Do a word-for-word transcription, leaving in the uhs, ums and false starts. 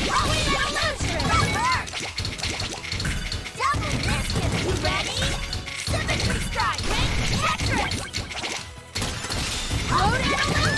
Double biscuit! You ready? Symmetry strike! Tetris! Load and